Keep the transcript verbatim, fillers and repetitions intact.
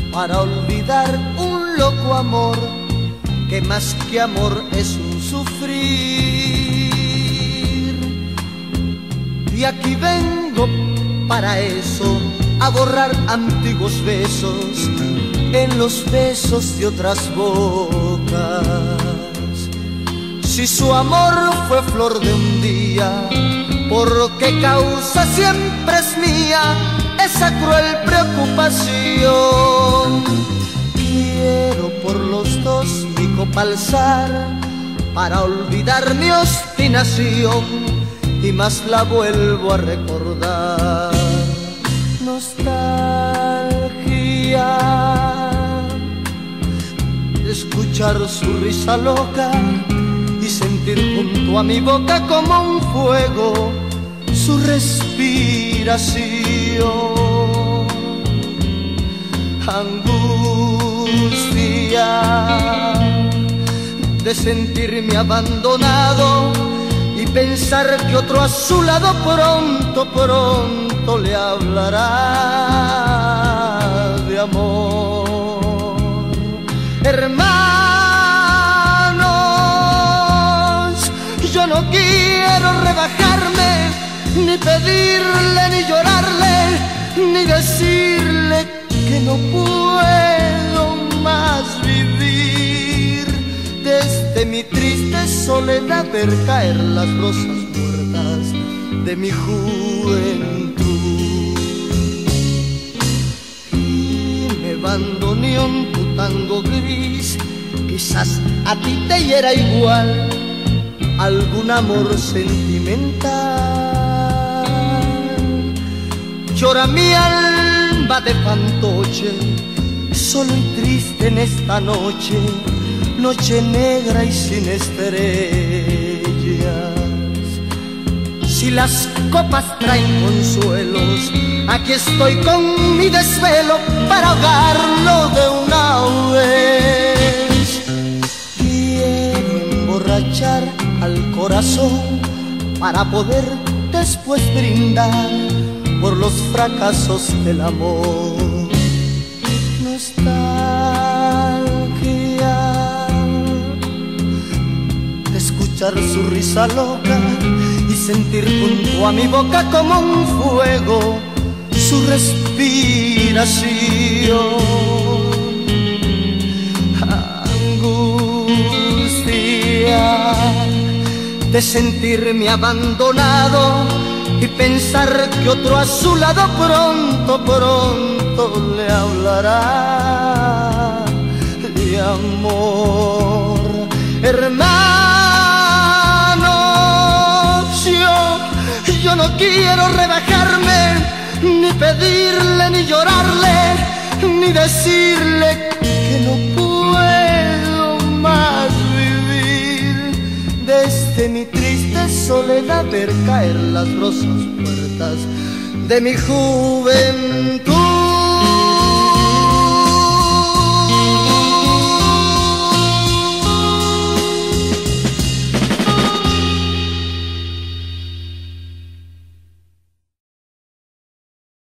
para olvidar un loco amor que más que amor es un sufrir. Y aquí vengo para eso, a borrar antiguos besos en los besos de otras bocas. Si su amor fue flor de un día, ¿por qué causa siempre es mía esa cruel preocupación? Quiero por los dos mi copa alzar para olvidar mi obstinación, y más la vuelvo a recordar. Nostalgia de escuchar su risa loca y sentir junto a mi boca como un fuego su respiración. Angustia de sentirme abandonado y pensar que otro a su lado pronto, pronto le hablará de amor. Hermanos, yo no quiero rebajarme, ni pedirle, ni llorarle, ni decirle que no puedo más vivir. Desde mi triste soledad ver caer las rosas muertas de mi juventud. Y me abandoné en tu tango gris, quizás a ti te hiera igual algún amor sentimental. Llora mi alma de fantoche, solo y triste en esta noche, noche negra y sin estrellas. Si las copas traen consuelos, aquí estoy con mi desvelo para ahogarlo de una vez. Quiero emborrachar al corazón para poder después brindar por los fracasos del amor. Nostalgia de escuchar su risa loca y sentir junto a mi boca como un fuego su respiración. Angustia de sentirme abandonado y pensar que otro a su lado pronto, pronto le hablará de amor. Hermanos, yo, yo no quiero rebajarme, ni pedirle, ni llorarle, ni decirle que no puedo más vivir. Desde mi triste soledad ver caer las rosas muertas de mi juventud.